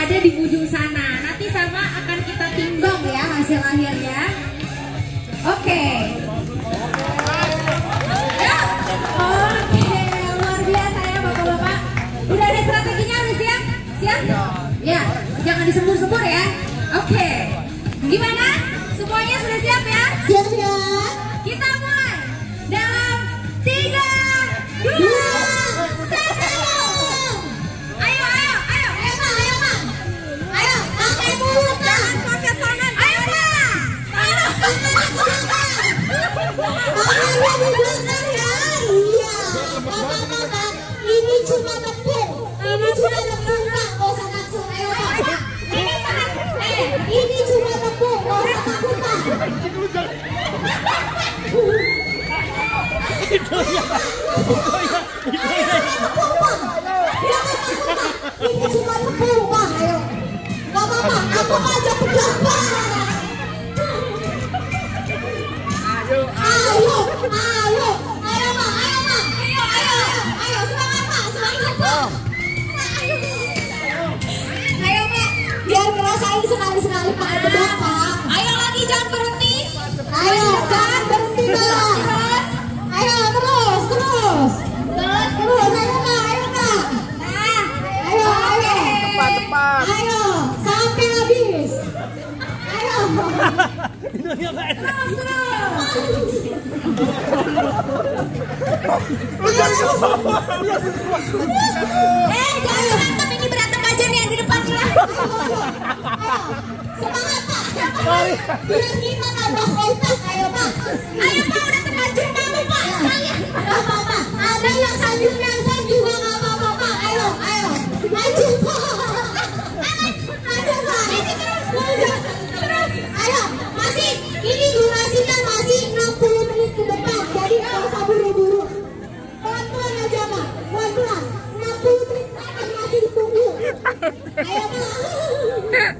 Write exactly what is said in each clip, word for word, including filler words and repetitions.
ada di ujung sana. Nanti sama akan kita timbang ya hasil akhirnya. Oke. Ya. Oke, luar biasa ya Bapak-bapak. Udah ada strateginya, udah siap? Siap? Ya, jangan disembur-sembur ya. Oke. Gimana? Semuanya sudah siap ya? Siap ya. Kita mulai dalam tiga, dua, satu. Ayo, ayo, ayo, ayo, Pak, ayo, Pak. Ayo, pakai mulut, Pak. Pakai tangan. Ayo, Pak. Ayo. Tangannya di belakang ya. Iya. Mama-mama, ini cuma tepung. Ini cuma tepung, Pak. Gak usah takut. Ayo, Pak. Ini tangan. Eh, Ini cuma tepung. Gak usah takut, Pak. Itu ya, itu ya, itu ya. Tepung, Pak. Jangan takut, Pak. Ini cuma tepung, Pak. Ayo. Gak apa-apa. Aku aja pegang, Pak. Ayo, Ayo, ayo, ayo, Pak. Ayo, Pak. Ayo, ayo, ayo. Semangat, Pak. Semangat, Pak. Ayo, Pak. Biar ngerasain sekali-sekali, Pak. Bedak, Pak. ayo lagi, jangan berhenti. Ayo, jangan berhenti, Pak. Ayo, terus, terus. Terus, Terus, ayo, Pak. Ayo, Pak. nah, Ayo, ayo. cepat, cepat. Ayo, sampai habis. Ayo. Itu ya, Pak. terus, terus. Eh, jangan berantem, ini berantem aja nih yang di depan ya. Semangat, Pak. Biar kita tambah kontak. Ayo, Pak. Ayo, Pak, udah terlanjur malu, Pak. Sekalian. Gak apa-apa. Ada yang sambil nyantai juga gak apa-apa, Pak. Ayo, ayo. Maju, Pak. Ayo, Pak. Ini terus. Terus. Ayo, masih. Ini durasinya masih enam puluh menit ke depan. Jadi gak usah buru-buru. Pelan-pelan aja, Pak. Pelan-pelan. enam puluh menit akan masih ditunggu. Ayo, Pak.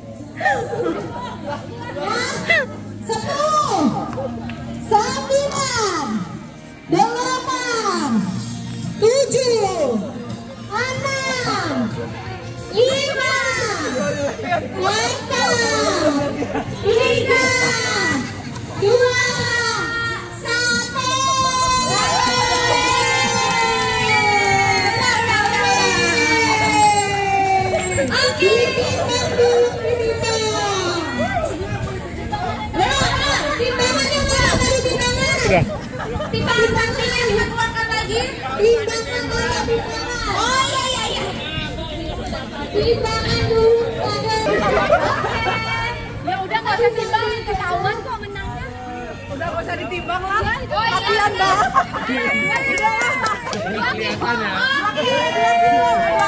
Sepuluh, sembilan, delapan, tujuh, enam, lima, empat, tiga, dua, satu. Oke, timbang dulu, timbang. Timbangannya mana tadi timbangan? Udah. Timbangan sampingnya dikeluarkan lagi. Timbangan mana timbangan? Oh, iya, iya, iya. Timbangan dulu pada. Ya udah nggak usah timbangin, ketahuan kok menangnya. Udah gak usah ditimbang lah. Oh, iya. Kasihan dah. Kelihatan ya. Oke.